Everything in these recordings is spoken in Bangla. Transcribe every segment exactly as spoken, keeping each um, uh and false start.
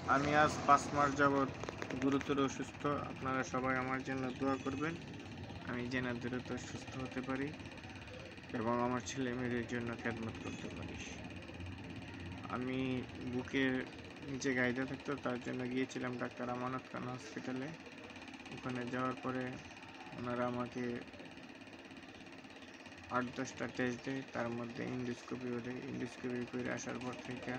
আমি আজ পাঁচ মাস যাবৎ গুরুতর অসুস্থ। আপনারা সবাই আমার জন্য দোয়া করবেন, আমি যেন দ্রুত সুস্থ হতে পারি এবং আমার ছেলে মেয়েদের জন্য খেদমত করতে পারি। আমি বুকের নিচে গাইতে থাকতো, তার জন্য গিয়েছিলাম ডাক্তার আমানত খান হসপিটালে। ওখানে যাওয়ার পরে ওনারা আমাকে আট দশটা টেস্ট দেয়, তার মধ্যে ইন্ডোস্কোপিও দেয়। ইন্ডোস্কোপি করে আসার পর থেকে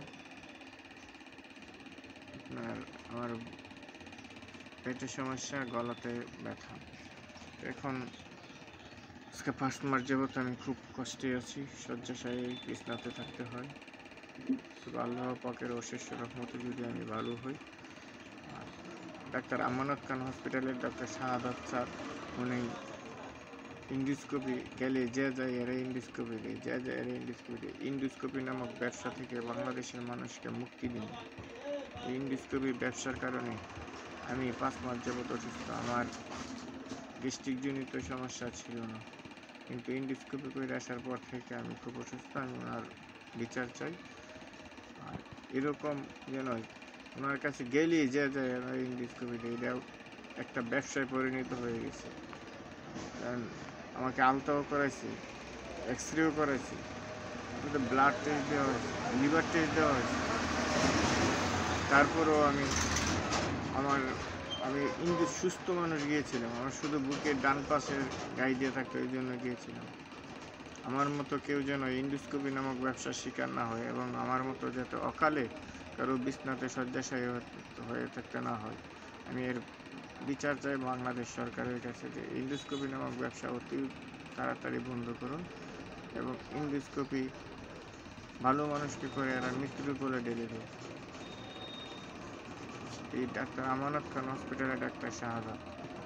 আপনার আমার পেটের সমস্যা, গলাতে ব্যথা। এখন আজকে পাঁচ মাস যাবত আমি খুব কষ্টে আছি, শয্যাশায়ী বিছানাতে থাকতে হয়। তবে আল্লাহ পাকের অশেষ রহমতে যদি আমি ভালো হই। ডাক্তার আমানত খান হসপিটালের ডক্টর শাহাদাত স্যার, উনি ইন্ডোস্কোপি গেলে যে যায় এরা ইন্ডোস্কোপি দেয়, যে যায় এরা ইন্ডোস্কোপি দেয়। ইন্ডোস্কোপি নামক ব্যবসা থেকে বাংলাদেশের মানুষকে মুক্তি দিন। এই ইন্ডোস্কোপির ব্যবসার কারণে আমি পাঁচ মাস যাবত অসুস্থ। আমার গ্যাস্ট্রিকজনিত সমস্যা ছিল না, কিন্তু ইন্ডোস্কোপি করে আসার পর থেকে আমি খুব অসুস্থ। আমি ওনার বিচার চাই। আর এরকম যেন ওনার কাছে গেলেই যে যায় ওনার ইন্ডোস্কোপি দেয়, এটাও একটা ব্যবসায় পরিণত হয়ে গেছে। কারণ আমাকে আলতাও করাইছে, এক্স রেও করাইছে, ব্লাড টেস্ট দেওয়া হয়েছে, লিভার টেস্ট দেওয়া হয়েছে। তারপরেও আমি আমার আমি ইন্দু সুস্থ মানুষ গিয়েছিলাম, আমার শুধু বুকের ডান পাশের গায়ে দিয়ে থাকতো, এই জন্য গিয়েছিলাম। আমার মতো কেউ যেন ইন্ডোস্কোপি নামক ব্যবসার শিকার না হয় এবং আমার মতো যাতে অকালে কারো বিছনাতে শয্যাশায়ী হয়ে থাকতে না হয়। আমি এর বিচার চাই বাংলাদেশ সরকারের কাছে যে ইন্ডোস্কোপি নামক ব্যবসা অতি তাড়াতাড়ি বন্ধ করুন এবং ইন্ডোস্কোপি ভালো মানুষকে করে এরা মৃত্যুর কোলে ঢেলে দেয়। এই ডাক্তার আমানত খান হসপিটালের ডাক্তার শাহাদাত।